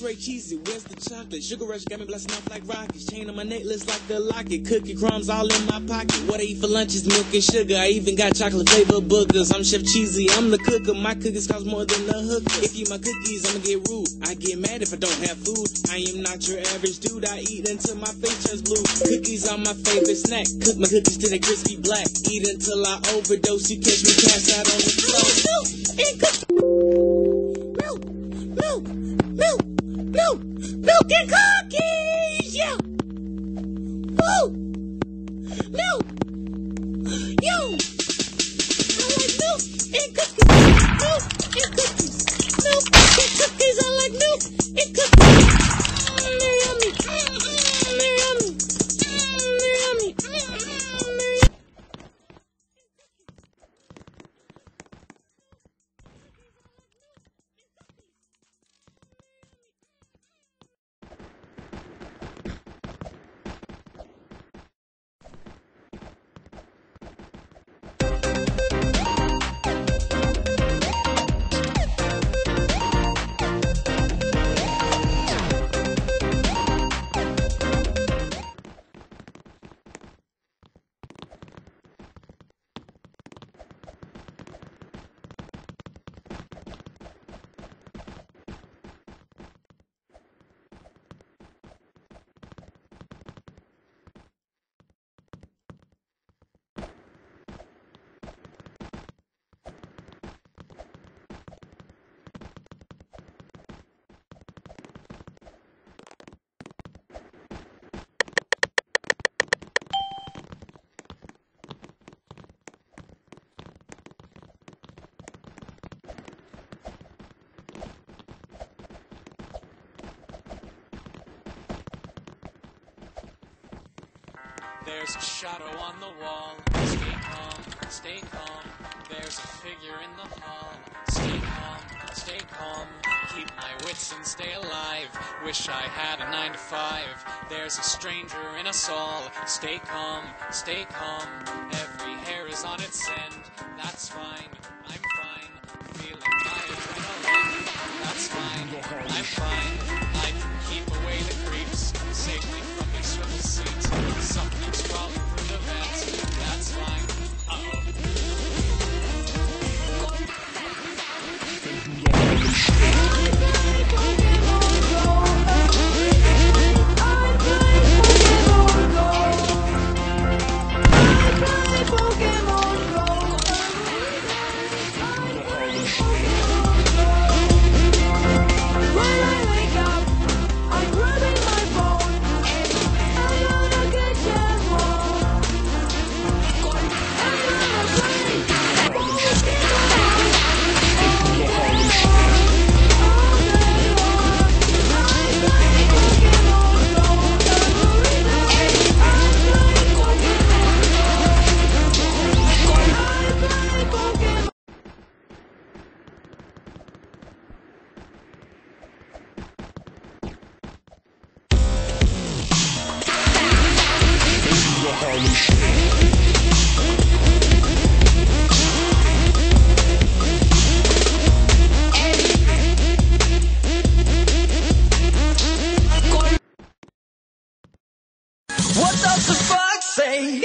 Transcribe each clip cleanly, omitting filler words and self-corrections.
straight cheesy. Where's the chocolate? Sugar rush got me blasting off like rockets. Chain on my necklace like a locket. Cookie crumbs all in my pocket. What I eat for lunch is milk and sugar. I even got chocolate flavored boogers. I'm Chef Cheesy, I'm the cooker. My cookies cost more than a hooker. If you eat my cookies, I'ma get rude. I get mad if I don't have food. I am not your average dude. I eat until my face turns blue. Cookies are my favorite snack. Cook my cookies till they're crispy black. Eat until I overdose. You catch me passed out on the floor. Milk and cookies, yeah. Woo, milk, yo. I like milk and cookies, milk and cookies, milk and cookies. I like milk and cookies. They're yummy, they're yummy, they're yummy, they're yummy. There's a shadow on the wall. Stay calm, stay calm. There's a figure in the hall. Stay calm, stay calm. Keep my wits and stay alive. Wish I had a 9 to 5. There's a stranger in us all. Stay calm, stay calm. Every hair is on its end. That's fine, I'm fine. Feeling my adrenaline. That's fine, I'm fine. I can keep away the creeps safely from your swivel seat. Something's crawling through the vents. That's fine. What does the fox say?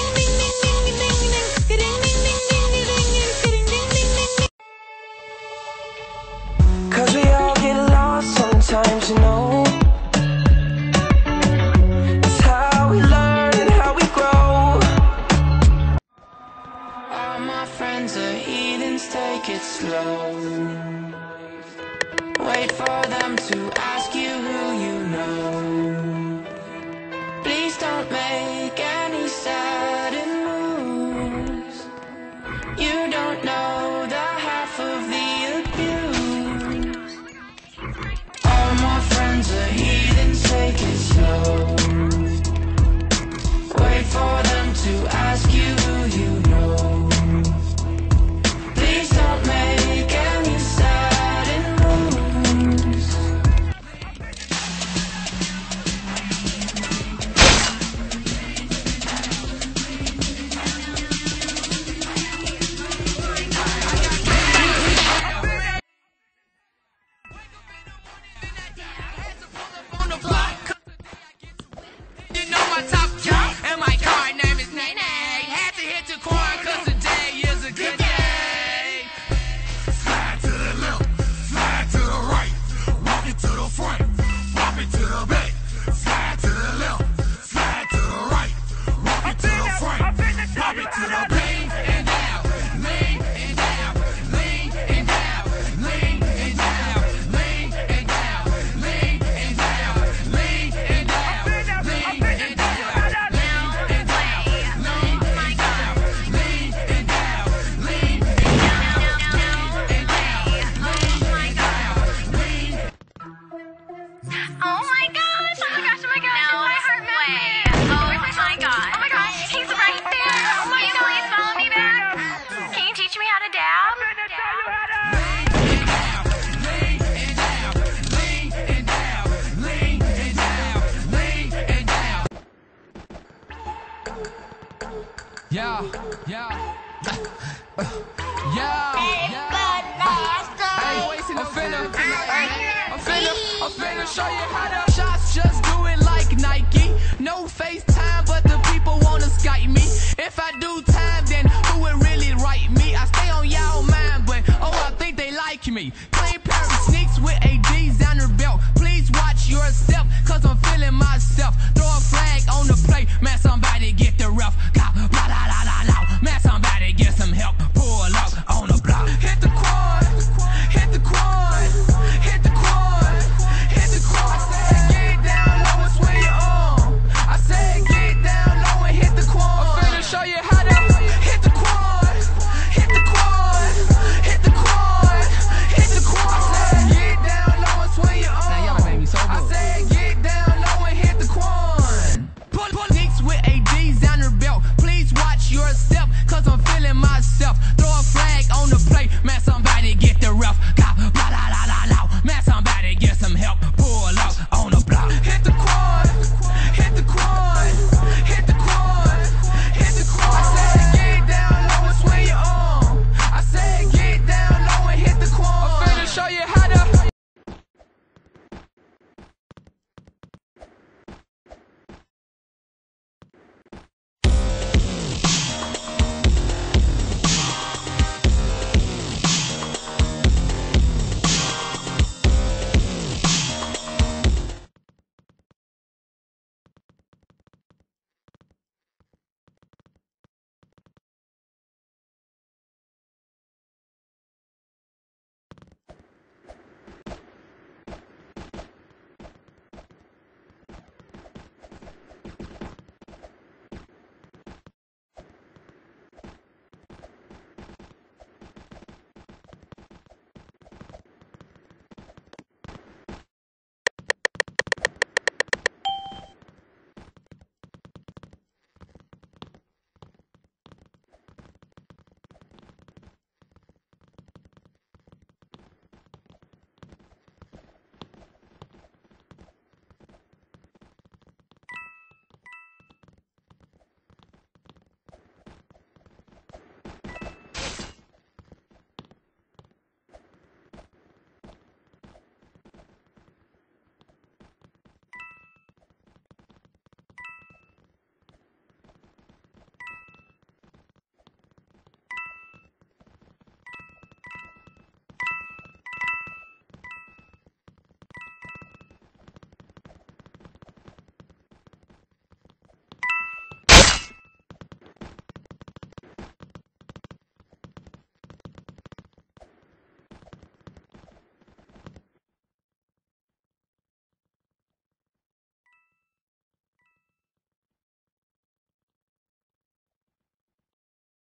Cause we all get lost sometimes, you know. It's how we learn and how we grow. All my friends are heathens, take it slow. Wait for them to ask you who you know. Please don't make any sudden moves. You don't know the half of the abuse. All my friends the block. You know my top job, and my car name is Nene. Had to hit the corner, cause today is a good day. Slide to the left, slide to the right, walk it to the front, walk it to the back. Slide to the left, slide to the right, walk it to the front, walk it to the back. Lean and down, lean and down, lean and down, lean and down, lean and down, lean and down, lean and down, lean and down, lean and down, lean and down, lean and down, lean and down, lean. Oh my gosh, oh my gosh, oh my gosh. No way. Oh my gosh. Oh my gosh, he's right there. Oh my God. Please follow me back. Can you teach me how to dab? Yeah. I'm finna show you how to shots, just do it like Nike. No FaceTime, but the people wanna Skype me. If I do time, then who would really write me? I stay on y'all mind, but oh, I think they like me. Clean pair of sneaks with a designer belt. Please